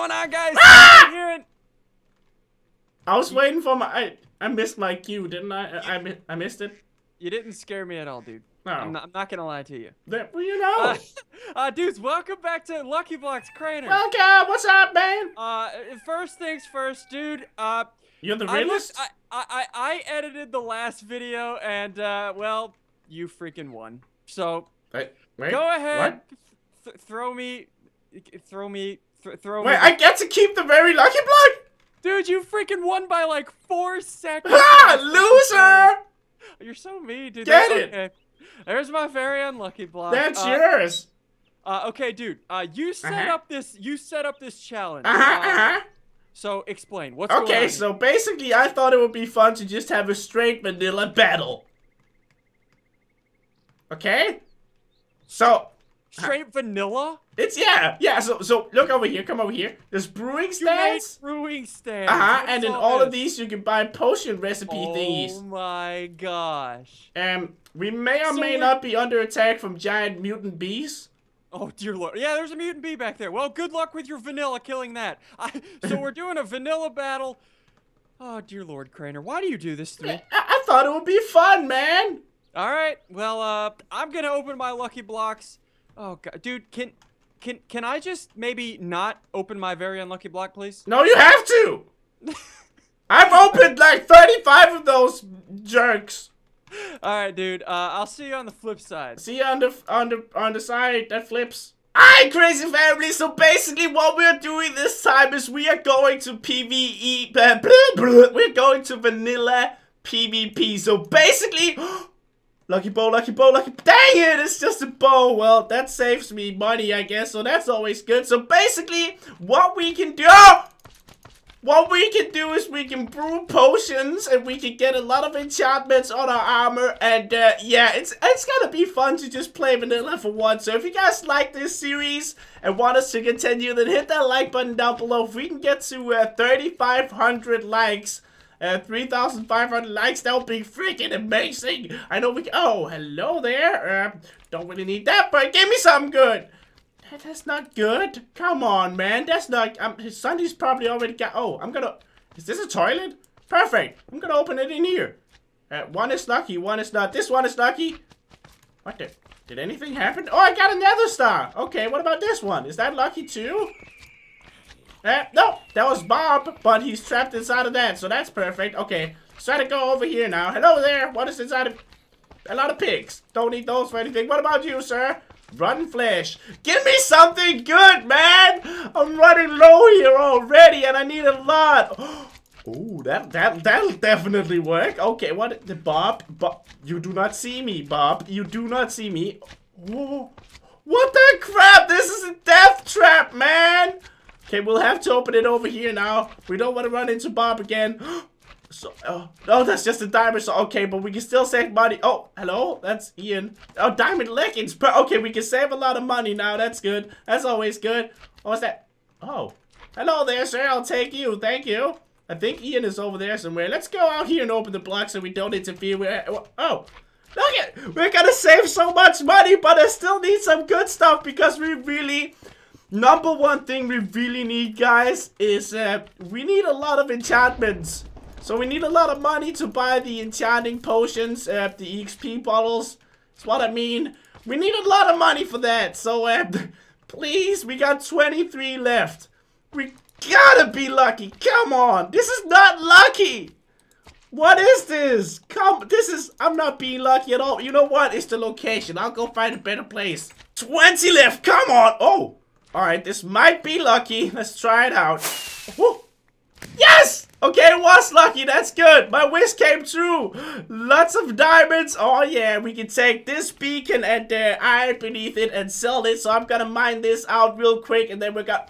going on, guys? Ah! I was waiting for my... I missed my cue, didn't I? I missed it. You didn't scare me at all, dude. No. I'm not gonna lie to you. Well, you know. Dudes, welcome back to Lucky Block's Crainer. Welcome. What's up, man? First things first, dude. You're the realist? I edited the last video, and well, you freaking won. So wait, go ahead. What? Throw me. Wait, I get to keep the very lucky block? Dude, you freaking won by like 4 seconds. Ha! Loser! You're so mean, dude. Get it? Okay. There's my very unlucky block. That's yours. Okay, dude. You set up this. You set up this challenge. So explain. What's going on? Okay, so basically, I thought it would be fun to just have a straight vanilla battle. Okay. So. Straight vanilla? It's yeah. So look over here. Come over here. There's brewing stands. Brewing stands. And in all of these, you can buy potion recipe thingies. Oh my gosh. We may or may not be under attack from giant mutant bees. Oh dear lord. Yeah, there's a mutant bee back there. Well, good luck with your vanilla killing that. So we're doing a vanilla battle. Oh dear lord, Crainer, why do you do this to me? I thought it would be fun, man. All right. Well, I'm gonna open my lucky blocks. Oh god, dude, can I just maybe not open my very unlucky block, please? No, you have to. I've opened like 35 of those jerks. All right, dude. I'll see you on the flip side. See you on the side that flips. Alright, Crazy Family. So basically, what we're doing this time is we are going to PvE. We're going to vanilla PvP. So basically. Lucky bow, lucky bow, lucky... Dang it, it's just a bow. Well, that saves me money, I guess, so that's always good. So basically, what we can do... What we can do is we can brew potions, and we can get a lot of enchantments on our armor, and yeah, it's gonna be fun to just play vanilla for once. So if you guys like this series and want us to continue, then hit that like button down below. If we can get to 3,500 likes... 3,500 likes, that would be freaking amazing. I know we can. Oh, hello there. Don't really need that, but give me something good. That's not good. Come on, man. That's not. SSUNDEE's probably already got. Oh, I'm gonna. Is this a toilet? Perfect. I'm gonna open it in here. One is lucky, one is not. This one is lucky. What the? Did anything happen? Oh, I got another star. Okay, what about this one? Is that lucky too? No, that was Bob, but he's trapped inside of that, so that's perfect. Okay, let's try to go over here now. Hello there, what is inside of... A lot of pigs. Don't eat those for anything. What about you, sir? Rotten flesh. Give me something good, man! I'm running low here already, and I need a lot. Oh, that'll definitely work. Okay, what... Bob, you do not see me, Bob. You do not see me. Oh, what the crap? This is a death trap, man! Okay, we'll have to open it over here now. We don't want to run into Bob again. So, oh, that's just a diamond. So, okay, but we can still save money. Oh, hello? That's Ian. Oh, diamond leggings. Okay, we can save a lot of money now. That's good. That's always good. What's that? Oh, hello there, sir. I'll take you. Thank you. I think Ian is over there somewhere. Let's go out here and open the block so we don't interfere with... Oh, look at... We're gonna save so much money, but I still need some good stuff because we really... Number one thing we really need, guys, is we need a lot of enchantments. So we need a lot of money to buy the enchanting potions, the EXP bottles. That's what I mean. We need a lot of money for that. So please, we got 23 left. We gotta be lucky. Come on, this is not lucky. What is this? I'm not being lucky at all. You know what? It's the location. I'll go find a better place. 20 left. Come on. Oh. Alright, this might be lucky. Let's try it out. Woo. Yes! Okay, it was lucky. That's good. My wish came true. Lots of diamonds. Oh, yeah. We can take this beacon and iron beneath it and sell it. So I'm gonna mine this out real quick. And then we got...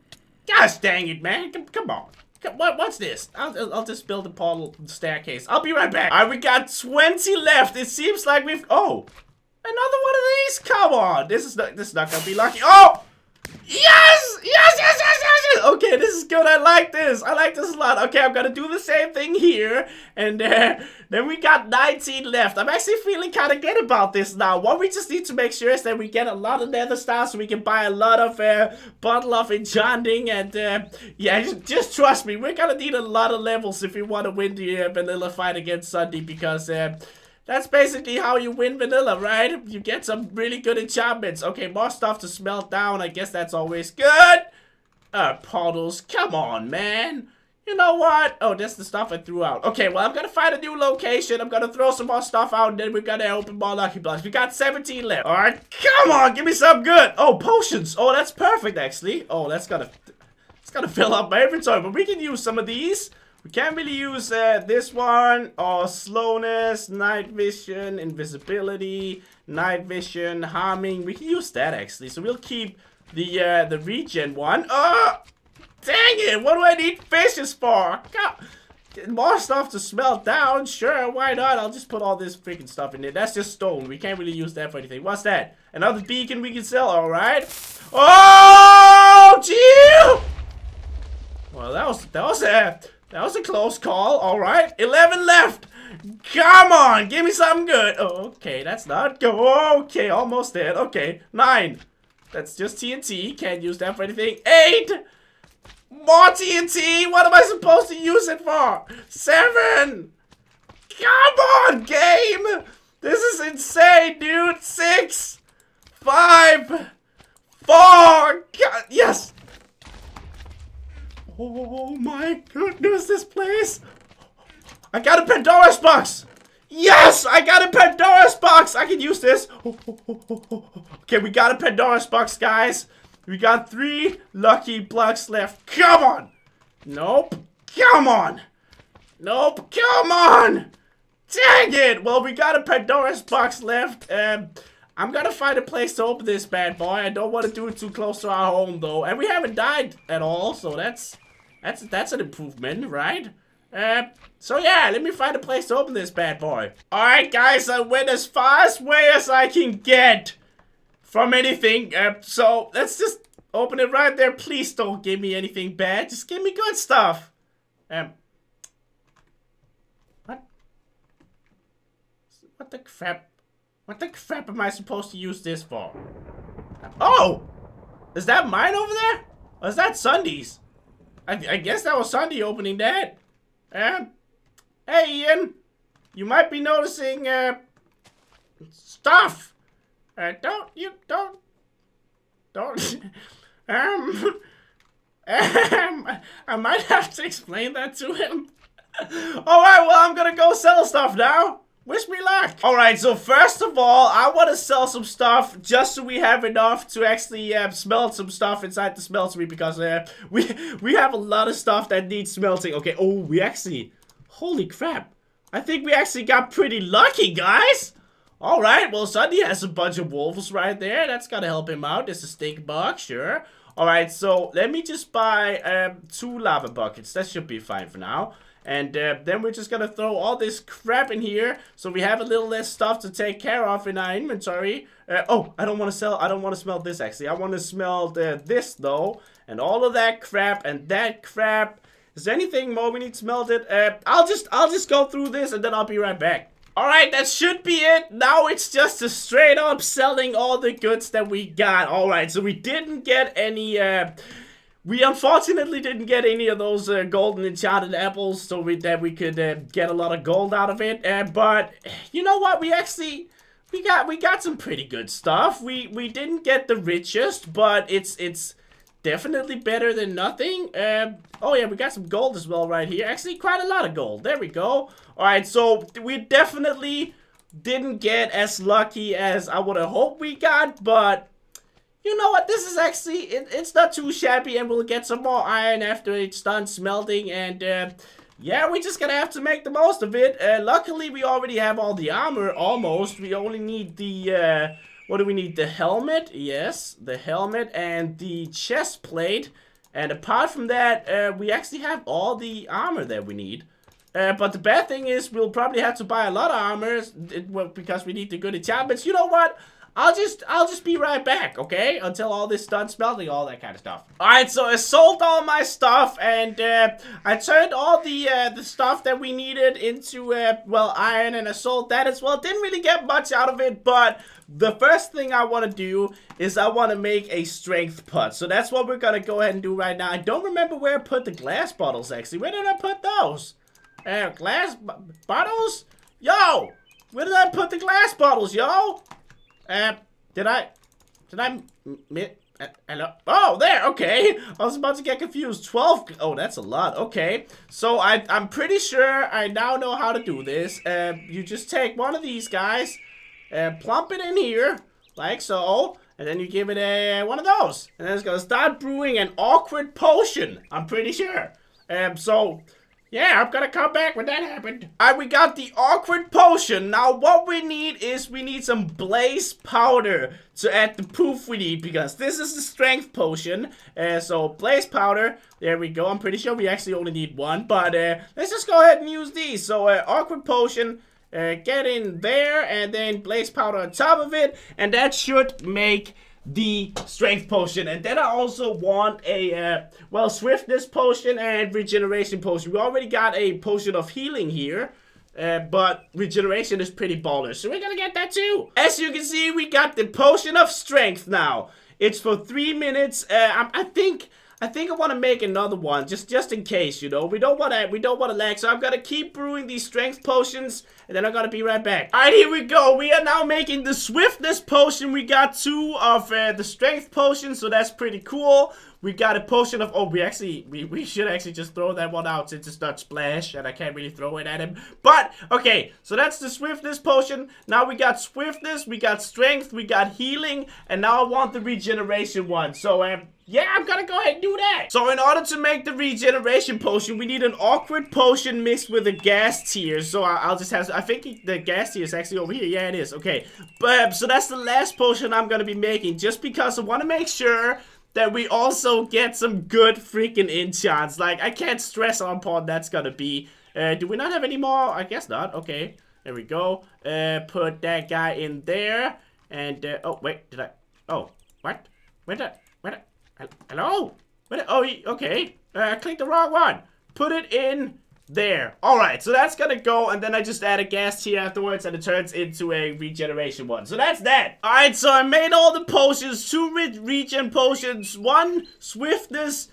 Gosh dang it, man. Come on. What's this? I'll just build a portal staircase. I'll be right back. Alright, we got 20 left. It seems like we've... Oh. Another one of these? Come on. This is not gonna be lucky. Oh! Yes! Yes, yes, yes, yes, Okay, this is good. I like this. I like this a lot. Okay, I'm gonna do the same thing here. And then we got 19 left. I'm actually feeling kind of good about this now. What we just need to make sure is that we get a lot of nether stars so we can buy a lot of bottle of enchanting. And yeah, just trust me. We're gonna need a lot of levels if we want to win the vanilla fight against SSUNDEE. Because that's basically how you win vanilla, right? You get some really good enchantments. Okay, more stuff to smelt down. I guess that's always good. Puddles, come on, man. You know what? Oh, that's the stuff I threw out. Okay, well, I'm gonna find a new location. I'm gonna throw some more stuff out, and then we're gonna open more lucky blocks. We got 17 left. All right, come on, give me some good. Oh, potions. Oh, that's perfect, actually. Oh, it's gonna fill up my inventory, but we can use some of these. We can't really use this one, or slowness, night vision, invisibility, night vision, harming. We can use that, actually, so we'll keep the regen one. Oh, dang it! What do I need fishes for? God, more stuff to smelt down. Sure, why not? I'll just put all this freaking stuff in there. That's just stone. We can't really use that for anything. What's that? Another beacon we can sell. All right. Oh, gee! Well, that was a close call. All right, 11 left. Come on, give me something good. Oh, okay, that's not good. Okay, almost dead. Okay, 9. That's just TNT. Can't use that for anything. 8! More TNT! What am I supposed to use it for? 7! Come on, game! This is insane, dude! 6! 5! 4! God, yes! Oh my goodness, this place! I got a Pandora's box! Yes! I got a Pandora's box! I can use this. Okay, we got a Pandora's box, guys. We got 3 lucky blocks left. Come on! Nope. Come on! Nope. Come on! Dang it! Well, we got a Pandora's box left. I'm gonna find a place to open this bad boy. I don't want to do it too close to our home, though. And we haven't died at all, so that's an improvement, right? So yeah, let me find a place to open this bad boy. Alright guys, I went as far away as I can get from anything. So let's just open it right there. Please don't give me anything bad. Just give me good stuff. What? What the crap? What the crap am I supposed to use this for? Oh! Is that mine over there? Or is that SSUNDEE's? I guess that was SSUNDEE opening that. Hey Ian, you might be noticing stuff. Don't I might have to explain that to him. Alright, well, I'm gonna go sell stuff now. Wish me luck. Alright, so first of all, I want to sell some stuff just so we have enough to actually smelt some stuff inside the smeltery, because we have a lot of stuff that needs smelting. Okay, oh, we actually, holy crap. I think we actually got pretty lucky, guys. Alright, well, SSUNDEE has a bunch of wolves right there. That's gotta help him out. There's a steak box, sure. Alright, so let me just buy 2 lava buckets. That should be fine for now. And then we're just gonna throw all this crap in here, so we have a little less stuff to take care of in our inventory. Oh, I don't want to sell. I don't want to smelt this, actually. I want to smelt this though, and all of that crap and that crap. Is there anything more we need smelted? I'll just go through this and then I'll be right back. Alright, that should be it. Now it's just a straight up selling all the goods that we got. Alright, so we didn't get any we unfortunately didn't get any of those golden enchanted apples, so that we could get a lot of gold out of it. But you know what? We got some pretty good stuff. We didn't get the richest, but it's definitely better than nothing. Oh yeah, we got some gold as well right here. Actually, quite a lot of gold. There we go. All right, so we definitely didn't get as lucky as I would have hoped we got, but you know what? This is actually, it's not too shabby, and we'll get some more iron after it's done smelting, and yeah, we're just gonna have to make the most of it. Luckily, we already have all the armor, almost. We only need the, what do we need? The helmet? Yes, the helmet and the chest plate. And apart from that, we actually have all the armor that we need. But the bad thing is, we'll probably have to buy a lot of armor, because we need the good enchantments. You know what? I'll just be right back, okay? Until all this done smelting, all that kind of stuff. Alright, so I sold all my stuff, and I turned all the stuff that we needed into, well, iron, and I sold that as well. Didn't really get much out of it, but the first thing I want to do is I want to make a strength pot. So that's what we're going to go ahead and do right now. I don't remember where I put the glass bottles, actually. Where did I put those? Glass bottles? Yo! Where did I put the glass bottles, yo? Hello? Oh, there, okay. I was about to get confused. 12, oh, that's a lot, okay. So I'm pretty sure I now know how to do this. You just take one of these guys, plump it in here, like so, and then you give it one of those. And then it's gonna start brewing an awkward potion, I'm pretty sure. So... yeah, I'm gonna come back when that happened. Alright, we got the awkward potion. Now, what we need is we need some blaze powder to add the poof we need, because this is the strength potion. So, blaze powder. There we go. I'm pretty sure we actually only need one, but let's just go ahead and use these. So, awkward potion, get in there, and then blaze powder on top of it, and that should make the strength potion. And then I also want a well, swiftness potion and regeneration potion. We already got a potion of healing here, but regeneration is pretty baller, so we're gonna get that too. As you can see, we got the potion of strength now. It's for 3 minutes. I think I want to make another one just in case, you know. We don't want to lag, so I'm gonna keep brewing these strength potions, and then I'm gonna be right back. All right, here we go. We are now making the swiftness potion. We got 2 of the strength potions, so that's pretty cool. We got a potion of, oh, we should actually just throw that one out since it's not splash, and I can't really throw it at him. But, okay, so that's the swiftness potion. Now we got swiftness, we got strength, we got healing, and now I want the regeneration one. So, yeah, I'm gonna go ahead and do that. So in order to make the regeneration potion, we need an awkward potion mixed with a gas tier. So I'll just have, I think the gas tier is actually over here. Yeah, it is. Okay. But, so that's the last potion I'm gonna be making, just because I want to make sure that we also get some good freaking enchants. Like, I can't stress how important that's gonna be. Do we not have any more? I guess not. Okay. There we go. Put that guy in there. And, oh, wait, did I? Oh, what? Hello? Oh, okay. I clicked the wrong one. Put it in there. Alright, so that's gonna go, and then I just add a gas tier afterwards, and it turns into a regeneration one. So that's that. Alright, so I made all the potions, 2 regen potions, 1 swiftness,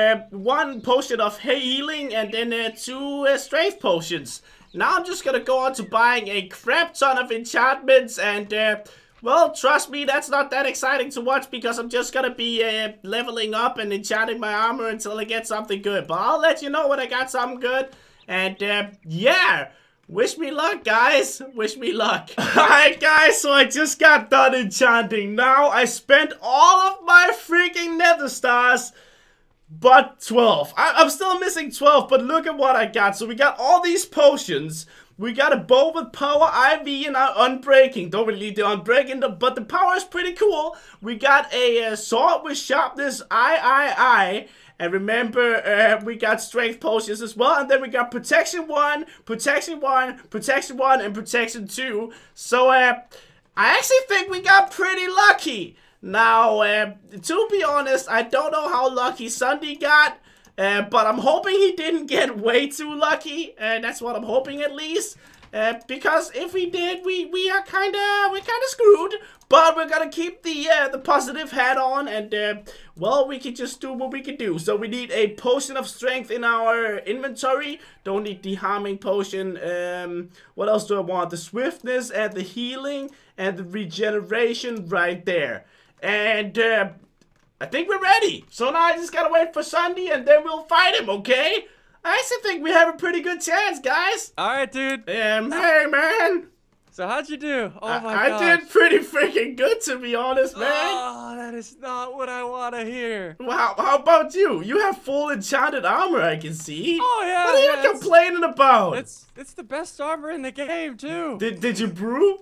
1 potion of healing, and then 2 strength potions. Now I'm just gonna go on to buying a crap ton of enchantments, and well, trust me, that's not that exciting to watch, because I'm just gonna be leveling up and enchanting my armor until I get something good. But I'll let you know when I got something good. And yeah, wish me luck, guys. Wish me luck. Alright, guys, so I just got done enchanting. Now I spent all of my freaking nether stars, but 12. I'm still missing 12, but look at what I got. So we got all these potions. We got a bow with power, IV, and unbreaking. Don't really need the unbreaking, but the power is pretty cool. We got a sword with sharpness, I. And remember, we got strength potions as well. And then we got protection 1, protection 1, protection 1, and protection 2. So, I actually think we got pretty lucky. Now, to be honest, I don't know how lucky SSUNDEE got. But I'm hoping he didn't get way too lucky. That's what I'm hoping, at least. Because if he did, we're kind of screwed. But we're gonna keep the positive hat on, and well, we can just do what we can do. So we need a potion of strength in our inventory. Don't need the harming potion. What else do I want? The swiftness and the healing and the regeneration right there. And I think we're ready. So now I just gotta wait for SSUNDEE, and then we'll fight him, okay? I actually think we have a pretty good chance, guys. Alright, dude. Hey, man. So how'd you do? Oh my god. I did pretty freaking good, to be honest, man. Oh, that is not what I want to hear. Wow, how about you? You have full enchanted armor, I can see. Oh, yeah. What are you complaining about? It's the best armor in the game, too. Did you brew?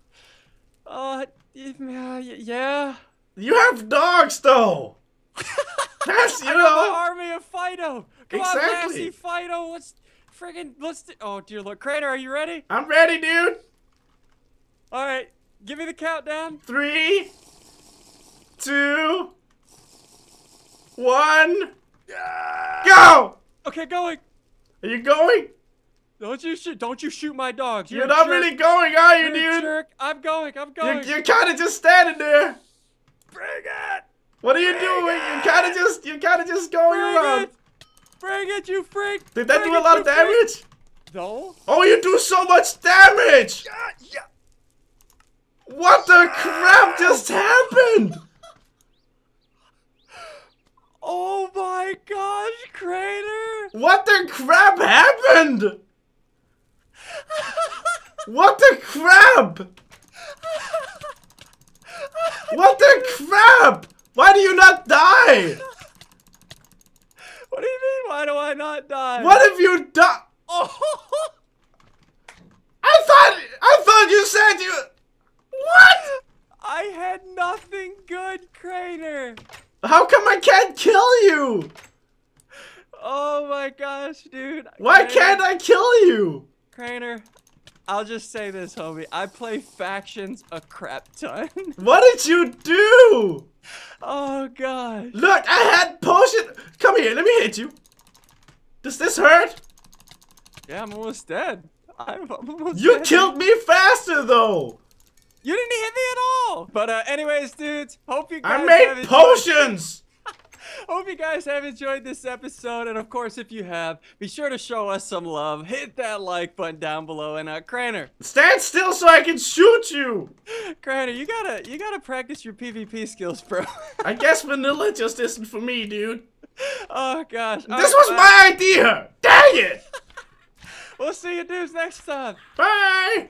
Yeah. You have dogs, though. That's, you know. I have an army of Fido. Come on, exactly. Massey Fido. Let's oh, dear Lord. Crainer, are you ready? I'm ready, dude. All right. Give me the countdown. 3, 2, 1. Go! Okay, going. Are you going? Don't you shoot my dogs. You're not really going, are you, You're a dude? jerk. I'm going. You're kind of just standing there. Bring it. What are you doing? You're kind of just going around. Bring it, you freak. Did that do a lot of damage? No. Oh, you do so much damage. Yeah. What the crap just happened? Oh my gosh, Crainer! What the crap happened? What the crap? What the crap? Why do you not die? What do you mean? Why do I not die? What have you done? Oh! I thought you said you. What? I had nothing good, Crainer. How come I can't kill you? Oh my gosh, dude. Why Crainer, can't I kill you? Crainer, I'll just say this, homie. I play factions a crap ton. What did you do? Oh gosh. Look, I had potion. Come here, let me hit you. Does this hurt? Yeah, I'm almost dead. I'm almost You dead. killed me faster though. You didn't hit me at all. But anyways, dudes, hope you guys I made potions. Hope you guys have enjoyed this episode, and of course, if you have, be sure to show us some love. Hit that like button down below, and Crainer. Stand still so I can shoot you. Crainer, you gotta practice your PvP skills, bro. I guess vanilla just isn't for me, dude. Oh gosh. This was my idea. Dang it. We'll see you dudes next time. Bye.